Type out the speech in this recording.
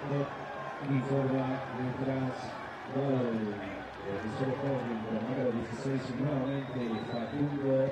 informa detrás gol. Profesor Joven con número 16 nuevamente Facundo